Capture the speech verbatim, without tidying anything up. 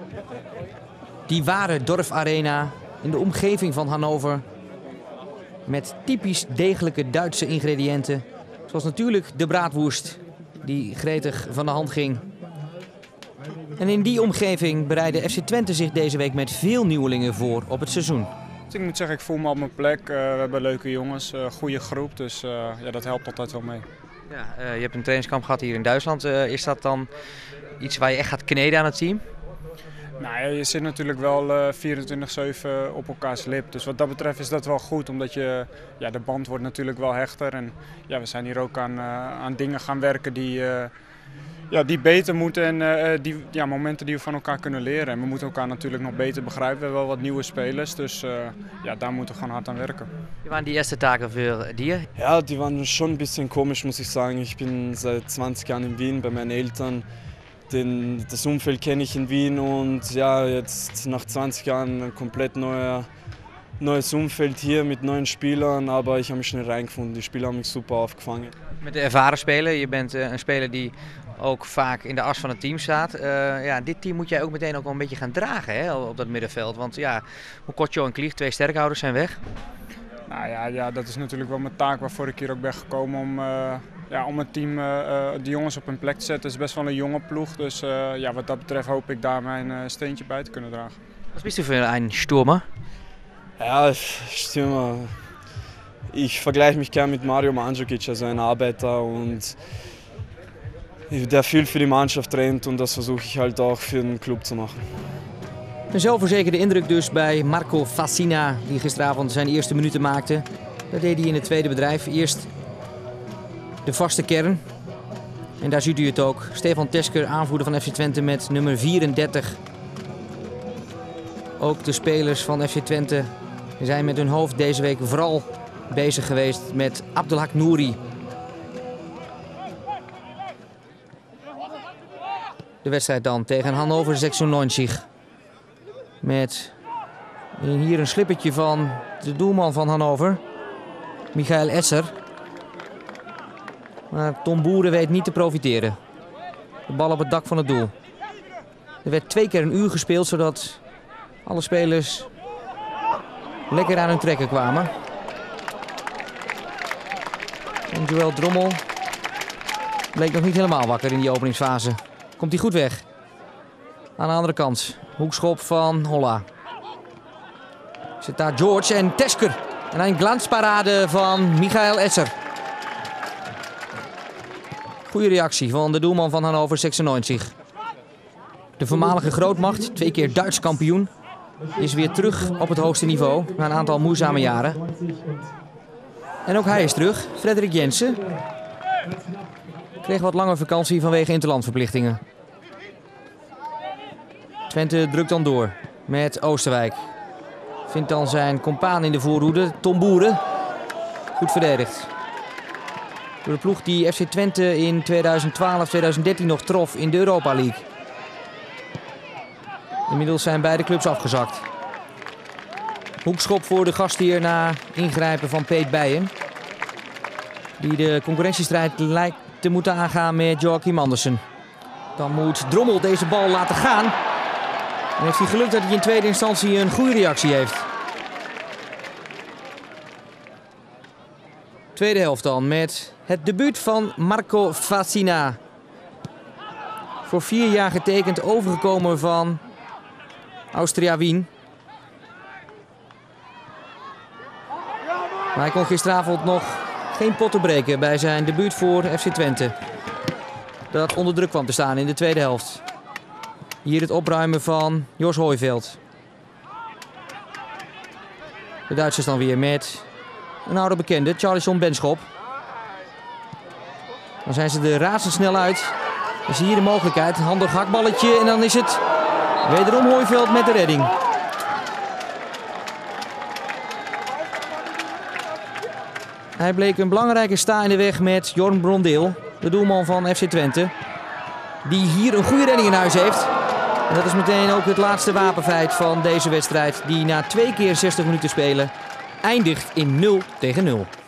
Die ware Dorfarena in de omgeving van Hannover. Met typisch degelijke Duitse ingrediënten. Zoals natuurlijk de braadwoest die gretig van de hand ging. En in die omgeving bereidde F C Twente zich deze week met veel nieuwelingen voor op het seizoen. Ik moet zeggen, ik voel me op mijn plek. Uh, we hebben leuke jongens, een uh, goede groep, dus uh, ja, dat helpt altijd wel mee. Ja, uh, je hebt een trainingskamp gehad hier in Duitsland. Uh, is dat dan iets waar je echt gaat kneden aan het team? Nou, ja, je zit natuurlijk wel uh, vierentwintig zeven op elkaars lip. Dus wat dat betreft is dat wel goed, omdat je, ja, de band wordt natuurlijk wel hechter. En ja, we zijn hier ook aan, uh, aan dingen gaan werken die, uh, ja, die beter moeten en uh, die, ja, momenten die we van elkaar kunnen leren. En we moeten elkaar natuurlijk nog beter begrijpen. We hebben wel wat nieuwe spelers, dus uh, ja, daar moeten we gewoon hard aan werken. Wie waren die eerste Tage für dir? Ja, die waren schon ein bisschen komisch, muss ich sagen. Ich bin seit zwanzig Jahren in Wien bei meinen Eltern. Den, das Umfeld kenne ich in Wien und ja, jetzt nach zwanzig Jahren ein komplett neuer, neues Umfeld hier mit neuen Spielern, aber ich habe mich schnell reingefunden. Die Spieler haben mich super aufgefangen. Met de ervaren speler, je bent uh, een speler die ook vaak in de as van het team staat. Uh, ja, dit team moet jij ook meteen ook wel een beetje gaan dragen, hè, op dat middenveld. Want ja, Mokotjo en Klieg, twee sterkhouders, zijn weg. Nou ja, ja, dat is natuurlijk wel mijn taak waarvoor ik hier ook ben gekomen om, uh, ja, om het team, uh, de jongens op hun plek te zetten. Het is best wel een jonge ploeg, dus uh, ja, wat dat betreft hoop ik daar mijn uh, steentje bij te kunnen dragen. Wat bist du für ein Stürmer? Ja, Stürmer. Ich vergleiche mich gern mit Mario Mandzukic, also ein Arbeiter und der viel für die Mannschaft rennt und das versuche ich halt auch für den Club zu machen. Een zelfverzekerde indruk dus bij Marco Fassina, die gisteravond zijn eerste minuten maakte. Dat deed hij in het tweede bedrijf. Eerst de vaste kern. En daar ziet u het ook. Stefan Tesker, aanvoerder van F C Twente met nummer vierendertig. Ook de spelers van F C Twente zijn met hun hoofd deze week vooral bezig geweest met Abdelhak Nouri. De wedstrijd dan tegen Hannover zesenneunzig. Met hier een slippertje van de doelman van Hannover, Michael Esser. Maar Tom Boeren weet niet te profiteren. De bal op het dak van het doel. Er werd twee keer een uur gespeeld, zodat alle spelers lekker aan hun trekken kwamen. En Joël Drommel bleek nog niet helemaal wakker in die openingsfase. Komt hij goed weg. Aan de andere kant, hoekschop van Holla. Zit daar George en Tesker. En een glansparade van Michael Esser. Goede reactie van de doelman van Hannover zesenneunzig. De voormalige grootmacht, twee keer Duits kampioen, is weer terug op het hoogste niveau na een aantal moeizame jaren. En ook hij is terug, Frederik Jensen. Kreeg wat lange vakantie vanwege interlandverplichtingen. Twente drukt dan door met Oosterwijk. Vindt dan zijn compaan in de voorhoede, Tom Boeren. Goed verdedigd. Door de ploeg die F C Twente in tweeduizend twaalf tweeduizend dertien nog trof in de Europa League. Inmiddels zijn beide clubs afgezakt. Hoekschop voor de gastheer na ingrijpen van Peet Bijen. Die de concurrentiestrijd lijkt te moeten aangaan met Joachim Andersen. Dan moet Drommel deze bal laten gaan. En heeft hij geluk dat hij in tweede instantie een goede reactie heeft. Tweede helft dan met het debuut van Marco Fassina. Voor vier jaar getekend, overgekomen van Austria Wien. Maar hij kon gisteravond nog geen potten breken bij zijn debuut voor F C Twente. Dat onder druk kwam te staan in de tweede helft. Hier het opruimen van Jos Hooiveld. De Duitsers dan weer met een oude bekende, Charlison Benschop. Dan zijn ze er razendsnel uit. Dan zie je hier de mogelijkheid. Handig hakballetje en dan is het wederom Hooiveld met de redding. Hij bleek een belangrijke sta in de weg met Jorn Brondeel, de doelman van F C Twente. Die hier een goede redding in huis heeft. En dat is meteen ook het laatste wapenfeit van deze wedstrijd, die na twee keer zestig minuten spelen eindigt in nul tegen nul.